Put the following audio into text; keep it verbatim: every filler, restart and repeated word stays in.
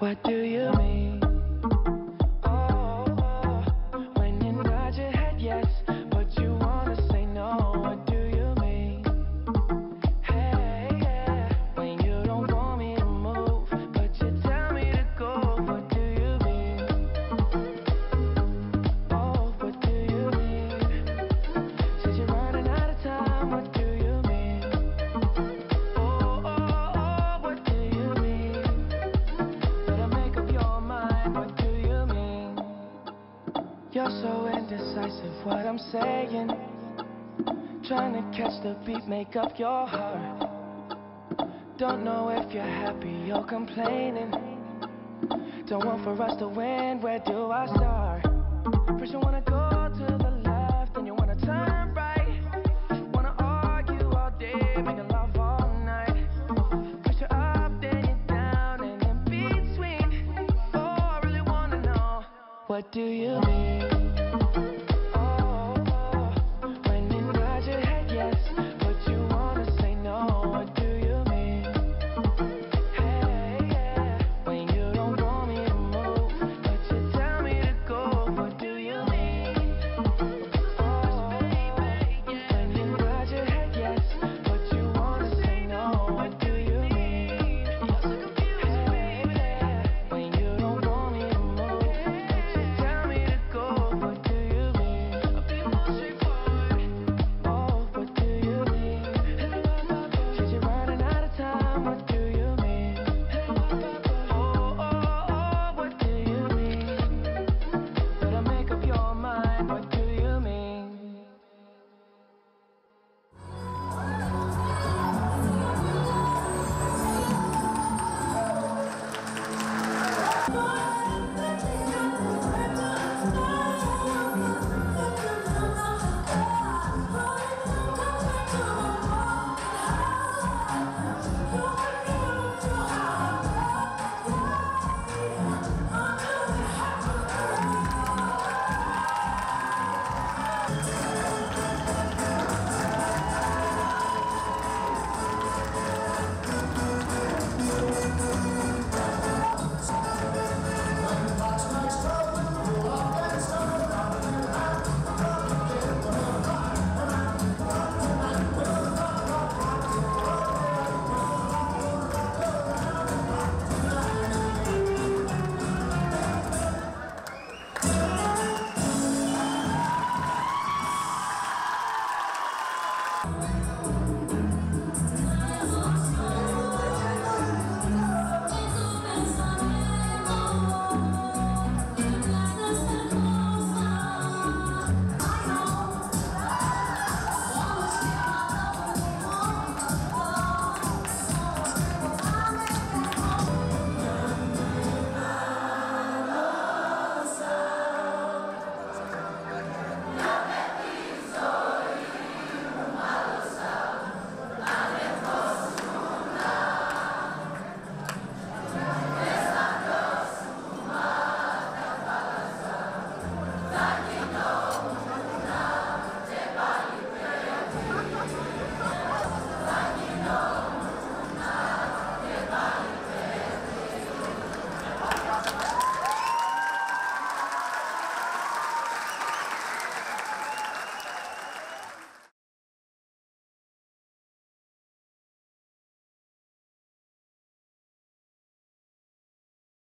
What do you mean? Oh, oh, when you nod your head yes, but you wanna say no. What do you mean? Hey, yeah, when you don't want me to move, but you tell me to go. What do you mean? Oh, what do you mean? Since you're running out of time, what do you mean? Oh, oh, oh, what do you mean? Better make up your mind, what do you mean? You're so indecisive, what I'm saying. Trying to catch the beat, make up your heart. Don't know if you're happy or complaining. Don't want for us to win, where do I start? First you wanna go